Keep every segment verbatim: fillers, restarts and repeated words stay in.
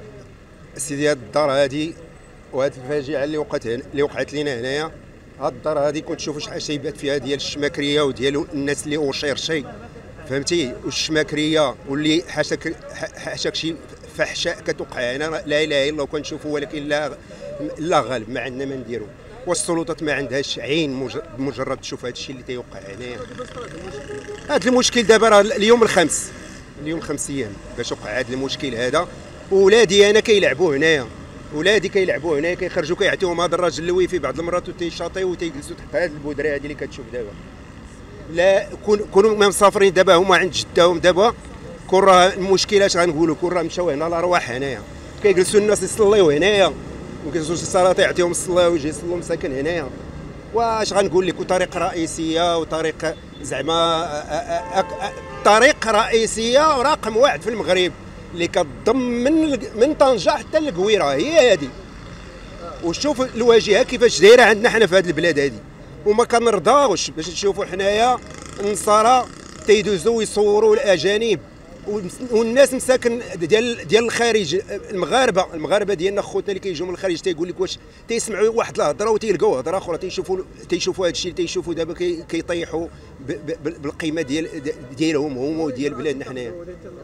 سيدي هاد الدار هادي وهاد الفاجعه اللي وقعت اللي وقعت لينا هنايا، هاد الدار هادي كنت تشوفوا شحال شيبات فيها ديال الشماكريه وديال الناس اللي وشيرشي فهمتي، والشماكريه واللي حاشاك حاشاك شي فحشاء كتوقع هنا لا اله الا الله كنشوفوا، ولكن لا لا غالب ما عندنا ما نديرو، والسلطات ما عندهاش عين مجرد تشوف هذا الشيء اللي تيوقع هنايا. هذا المشكل دابا راه اليوم الخمس اليوم خمس ايام باش وقع هذا المشكل هذا، وولادي انا كيلعبوا هنايا، ولادي كيلعبوا هنايا كيخرجوا كيعطيهم هذا الراجل الويفي بعض المرات وتيشاطيو وتيجلسوا تحت هذه البودره هذه اللي كتشوف دابا. لا كونوا ما مسافرين دابا هما عند جداهم دابا، كون راه المشكله اش غنقولوا، كون راه مشاو هنا الارواح هنايا كيجلسوا الناس يصليو هنايا، وكيجلسوا شي صلاه يعطيهم الصلاه ويجي يصلوا مساكن هنايا. واش غنقول لك، طريق رئيسيه وطريق زعما طريق رئيسيه رقم واحد في المغرب اللي كتضم من من طنجه حتى للقويره هي هذه. وشوف الواجهه كيفاش دايره عندنا حنا في هذه البلاد هذه، وما كنرضاوش باش نشوفوا حنايا النصارى تيدوزوا ويصوروا الاجانب والناس مساكن ديال ديال الخارج، المغاربه المغاربه ديالنا خوتنا اللي كيجيو من الخارج تيقول لك واش تيسمعوا واحد الهضره وتيلقاو هضره اخرى، تيشوفوا تيشوفوا هذا الشيء تيشوفوا دابا كيطيحوا بالقيمه ديال ديالهم هما وديال بلادنا حنايا.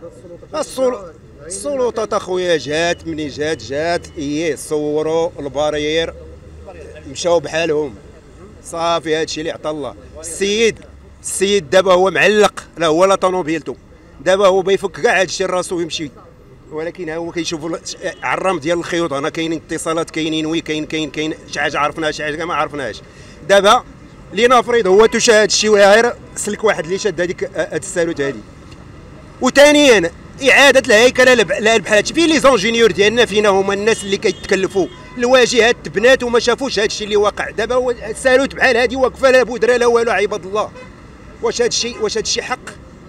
السلطات اخويا جات مني جات جات هي صوروا البارير مشاو بحالهم صافي، هذا الشيء اللي عطا الله. السيد السيد دابا هو معلق، لا هو لا طوموبيلتو دابا هو بيفك كاع هذا الشيء راسو ويمشي، ولكن ها هو كيشوفوا عرام ديال الخيوط هنا، كاينين اتصالات كاينين وي كاين كاين كاين شي حاجه عرفناها شي حاجه ما عرفناهاش. دابا لنفرض هو تشاهد هذا الشيء غير سلك واحد اللي شاد هذيك هاد السالوت هذه. وثانيا اعاده الهيكله بحال هادشي، فين لي زونجينيور ديالنا فينا هما الناس اللي كيتكلفوا الواجهات تبنات وما شافوش هذا الشيء اللي واقع. دابا هو السالوت بحال هذه واقفه لا بودره لا والو، عباد الله واش هذا الشيء واش هذا الشيء حق؟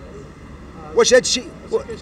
واش هذا الشيء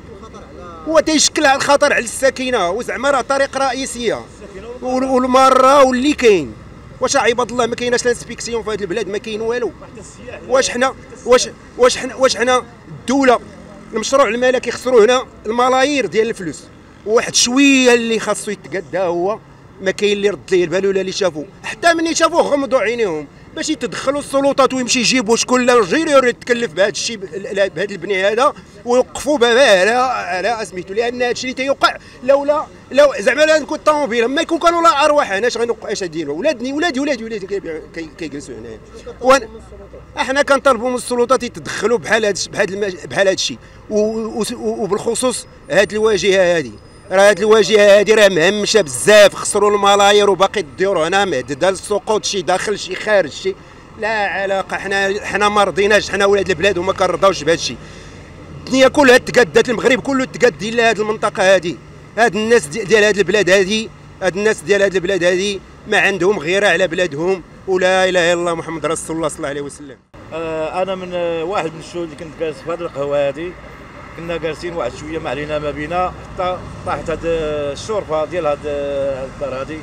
هو تيشكل على الخطر على الساكنه، وزعما راه طريق رئيسيه والمره واللي كاين. واش عباد الله ما كايناش لانسبيكسيون في هذه البلاد، ما كاين والو. واش حنا واش واش حنا واش حنا الدوله المشروع الملكي يخسروا هنا الملايير ديال الفلوس، وواحد شويه اللي خاصو يتقدى هو ما كاين اللي رد ليه البال ولا اللي شافوه، حتى ملي شافوه غمضوا عينيهم باش يتدخلوا السلطات ويمشي يجيبوا شكون لا جيريور يتكلف بهذا الشيء بهذا البني هذا ويوقفوا باباه على على اسميتو، لان هذا الشيء اللي تيوقع لولا لو زعما لا نكون الطوموبيل ما يكون كانوا لا ارواح هنا اش غنوقع اش نديروا. ولادني ولادي ولادي ولادي كيجلسوا هنايا. احنا كنطالبوا من السلطات يتدخلوا بحال هذا بحال بحال هذا الشيء، وبالخصوص هذه الواجهه هذه. راه هذه الواجهه هذه راه مهمشه بزاف، خسروا الملايير وباقي الديور هنا مهدده السقوط، شي داخل شي خارج شي لا علاقه. حنا حنا ما رضيناش، حنا ولاد البلاد وما كنرضاوش بهذا الشيء. الدنيا كلها تقادات، المغرب كله تقاد الا هذه المنطقه هذه. هاد الناس ديال هذه البلاد هذه هاد الناس ديال هذه البلاد هذه ما عندهم غيره على بلادهم، ولا اله الا الله محمد رسول الله صلى الله عليه وسلم. آه انا من واحد من الشهود اللي كنت جالس في هذه القهوه هذه، كنا جالسين واحد شويه ما علينا ما بينا حتى طاحت هاد الشرفه ديال هاد الدار هذه،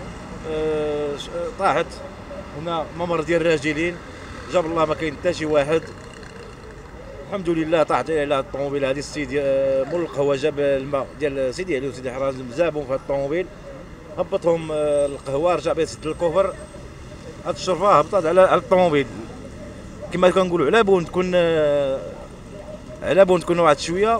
آه طاحت هنا ممر ديال الراجلين، جاب الله ما كاين حتى شي واحد الحمد لله. طاحت على الطوموبيل هذه، السيد مول القهوه جاب الماء ديال سيدي علي وسيدي حرازم زابهم في الطوموبيل، هبطهم القهوه، رجع بيه سد الكفر. هاد الشرفه هبطت على الطوموبيل كما كنقولوا على بون تكون على بون تكون واحد شويه.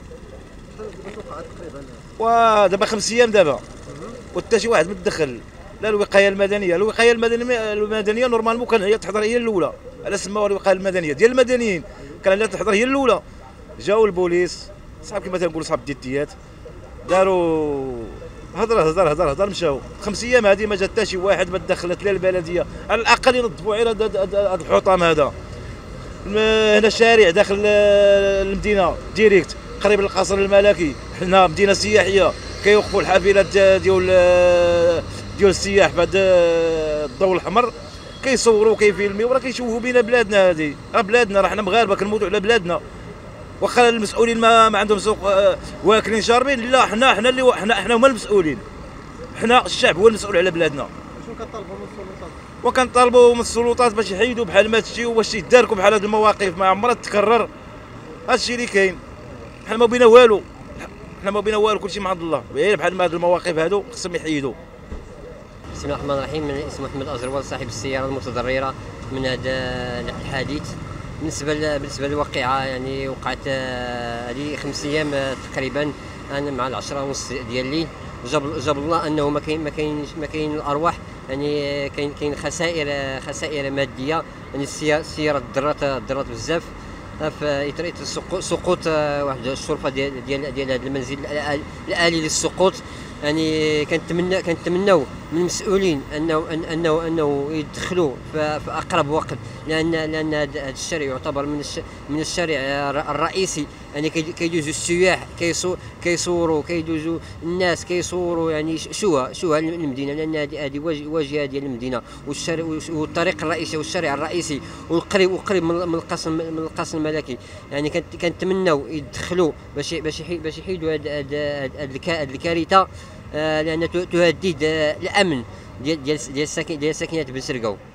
ودابا خمس ايام دابا وحتى شي واحد متدخل، لا الوقايه المدنيه. الوقايه المدنيه المدنيه نورمالمون كان هي تحضر هي الاولى، على سماوها الوقايه المدنيه ديال المدنيين، كان هي تحضر هي الاولى. جاو البوليس صحاب كما تنقولوا صحاب الديتيات، داروا هضره هضر هضر هضر مشاو. خمس ايام هذه ما جات حتى شي واحد، ما تدخلت لا البلديه، على الاقل ينظفوا غير هذا الحطام هذا. هنا الشارع داخل المدينه ديريكت قريب للقصر الملكي، حنا مدينه سياحيه، كيوقفوا الحافلات ديال ديال السياح بعد الضوء الاحمر، كيصوروا كيفيلميو، راه كيشوفوا بينا بلادنا هذه. راه بلادنا، راه حنا مغاربه كنموتوا على بلادنا. واخا المسؤولين ما, ما عندهم سوق واكلين شاربين، لا حنا حنا اللي حنا حنا هما المسؤولين، حنا الشعب هو المسؤول على بلادنا. شنو كطالبوا من السلطات؟ وكنطالبوا من السلطات باش يحيدوا بحال ما هادشي، وباش يداركوا بحال هاد المواقف ما عمرها تكرر. هادشي اللي كاين، حنا ما بينا والو، حنا ما بينا والو، كلشي من عند الله، غير بحال هاد المواقف هادو خصهم يحيدوا. بسم الله الرحمن الرحيم. من اسمي محمد أزروال، صاحب السياره المتضرره من هذا الحادث. بالنسبه بالنسبه للواقعه يعني وقعت هذه خمس ايام تقريبا، انا مع العشرة ونص ديال الليل. جاب جاب الله انه ما كاين ما كاين ما كاين الارواح، يعني كاين كاين خسائر خسائر ماديه، يعني السياره ضرات ضرات بزاف في اثر سقوط واحد الشرفه ديال ديال ديال هذا المنزل الالي للسقوط. يعني كنتمنى كنتمناو من المسؤولين انه انه انه يدخلوا في اقرب وقت، لان لان هذا الشارع يعتبر من من الشارع الرئيسي. يعني كيدوزوا السياح كيصوروا كيدوزوا الناس كيصوروا، يعني شوها شوها المدينه، لان هذه هذه واجهه ديال المدينه والشارع والطريق الرئيسي والشارع الرئيسي وقريب وقريب من القصر من القصر الملكي. يعني كنتمناو يدخلوا باش باش باش يحيدوا هذه الكارثه، لان تهدد الامن ديال ديال ديال الساكنه ديال ساكنه بن سرقاو.